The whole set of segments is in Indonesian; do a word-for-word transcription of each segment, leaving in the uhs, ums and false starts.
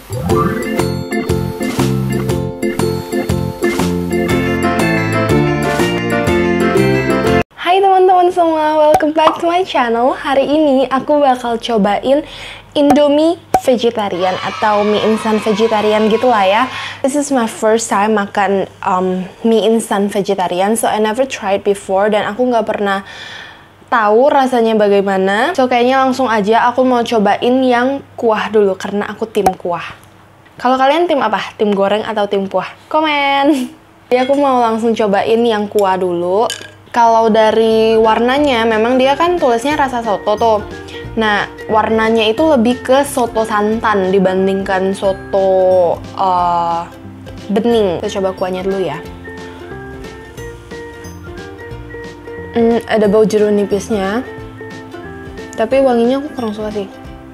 Hai teman-teman semua, welcome back to my channel. Hari ini aku bakal cobain Indomie vegetarian atau mie instan vegetarian gitulah ya. This is my first time makan um, mie instan vegetarian, so I never tried before dan aku nggak pernah tahu rasanya bagaimana. So kayaknya langsung aja aku mau cobain yang kuah dulu karena aku tim kuah. Kalau kalian tim apa? Tim goreng atau tim kuah? Komen! Jadi aku mau langsung cobain yang kuah dulu. Kalau dari warnanya, memang dia kan tulisnya rasa soto tuh. Nah, warnanya itu lebih ke soto santan dibandingkan soto uh, bening. Kita coba kuahnya dulu ya. Hmm, ada bau jeruk nipisnya. Tapi wanginya aku kurang suka sih.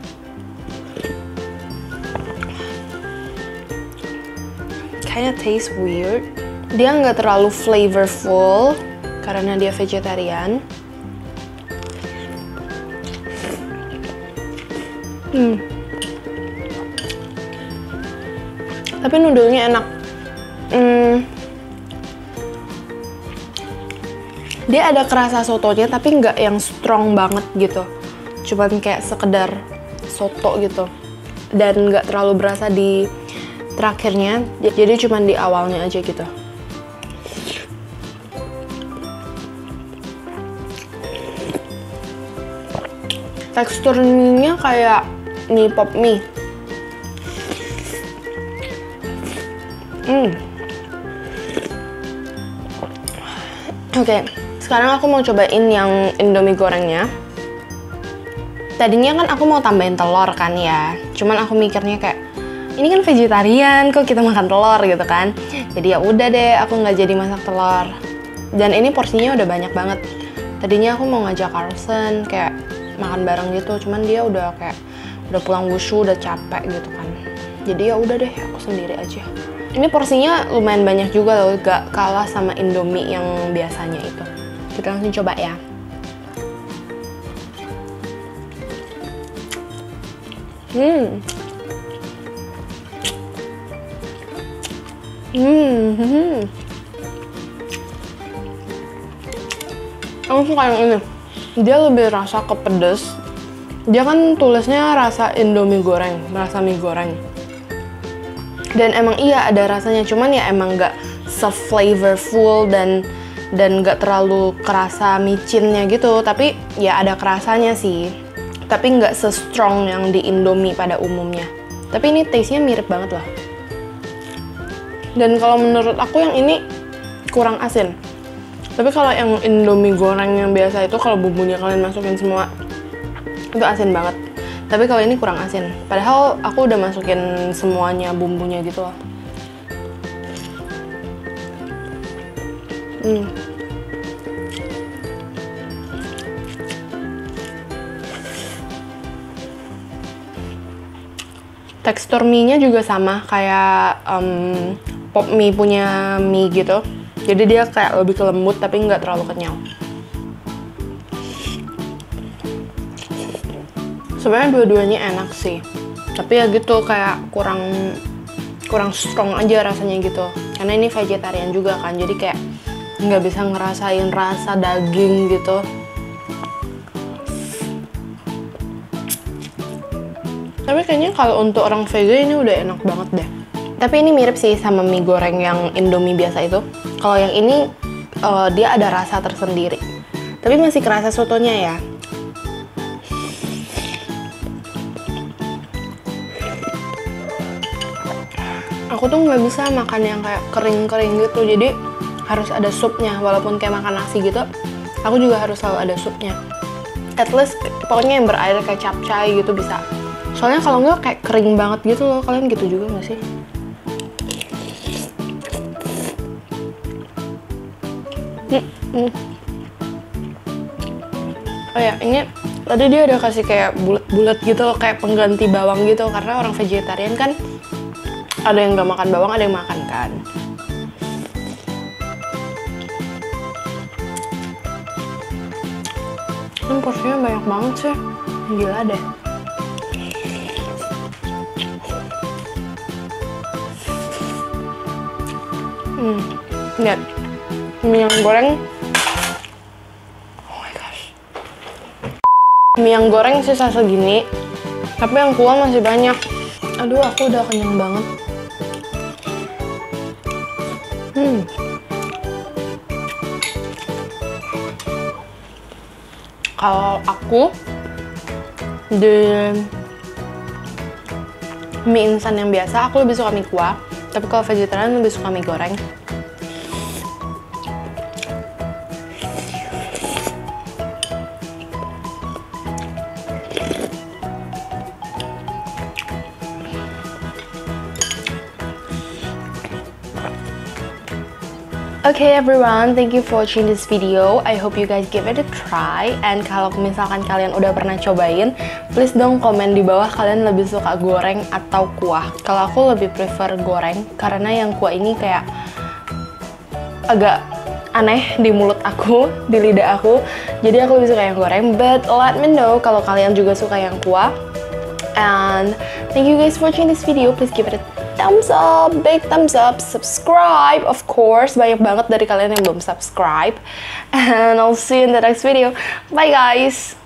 Kinda taste weird. Dia nggak terlalu flavorful karena dia vegetarian. Hmm. Tapi noodle-nya enak. Hmm. Dia ada kerasa sotonya tapi nggak yang strong banget gitu. Cuman kayak sekedar soto gitu. Dan nggak terlalu berasa di terakhirnya. Jadi cuman di awalnya aja gitu. Teksturnya kayak mie pop mie. Hmm. Oke, okay. Sekarang aku mau cobain yang Indomie gorengnya. Tadinya kan aku mau tambahin telur kan ya. Cuman aku mikirnya kayak ini kan vegetarian, kok kita makan telur gitu kan. Jadi ya udah deh, aku nggak jadi masak telur. Dan ini porsinya udah banyak banget. Tadinya aku mau ngajak Carlsen kayak makan bareng gitu, cuman dia udah kayak udah pulang wushu, udah capek gitu kan. Jadi ya udah deh, aku sendiri aja. Ini porsinya lumayan banyak juga loh, gak kalah sama Indomie yang biasanya itu. Kita langsung coba ya. Hmm. Hmm. Hmm. Aku suka yang ini. Dia lebih rasa ke pedes. Dia kan tulisnya rasa Indomie goreng, rasa mie goreng. Dan emang iya ada rasanya, cuman ya emang nggak se-flavorful dan dan nggak terlalu kerasa micinnya gitu. Tapi ya ada kerasanya sih. Tapi nggak se-strong yang di Indomie pada umumnya. Tapi ini taste-nya mirip banget lah. Dan kalau menurut aku yang ini kurang asin. Tapi kalau yang Indomie goreng yang biasa itu kalau bumbunya kalian masukin semua itu asin banget. Tapi kalau ini kurang asin. Padahal aku udah masukin semuanya bumbunya gitu loh. Hmm. Tekstur mie-nya juga sama kayak um, pop mie punya mie gitu. Jadi dia kayak lebih ke lembut tapi nggak terlalu kenyal. Sebenarnya dua-duanya enak sih. Tapi ya gitu kayak kurang kurang strong aja rasanya gitu. Karena ini vegetarian juga kan. Jadi kayak nggak bisa ngerasain rasa daging gitu. Tapi kayaknya kalau untuk orang vegan ini udah enak banget deh. Tapi ini mirip sih sama mie goreng yang Indomie biasa itu. Kalau yang ini uh, dia ada rasa tersendiri. Tapi masih kerasa sotonya ya. Aku tuh nggak bisa makan yang kayak kering-kering gitu. Jadi harus ada supnya. Walaupun kayak makan nasi gitu, aku juga harus selalu ada supnya. At least pokoknya yang berair kayak capcay gitu bisa. Soalnya kalau nggak kayak kering banget gitu loh. Kalian gitu juga nggak sih? Hmm, hmm. Oh ya, ini tadi dia udah kasih kayak bulat-bulat gitu loh, kayak pengganti bawang gitu. Karena orang vegetarian kan ada yang nggak makan bawang, ada yang makan kan. Ini porsinya banyak banget sih, gila deh. Hmm, lihat mie yang goreng. Oh my gosh. Mie yang goreng sisa segini, tapi yang kuah masih banyak. Aduh, aku udah kenyang banget. Hmm. Kalau aku di mie instan yang biasa, aku lebih suka mie kuah. Tapi kalau vegetarian lebih suka mie goreng. Okay everyone, thank you for watching this video. I hope you guys give it a try. And kalau misalkan kalian udah pernah cobain, please dong komen di bawah kalian lebih suka goreng atau kuah. Kalau aku lebih prefer goreng, karena yang kuah ini kayak agak aneh di mulut aku, di lidah aku. Jadi aku lebih suka yang goreng. But let me know kalau kalian juga suka yang kuah. And thank you guys for watching this video. Please give it a thumbs up, big thumbs up, subscribe of course. Banyak banget dari kalian yang belum subscribe. And I'll see you in the next video. Bye guys.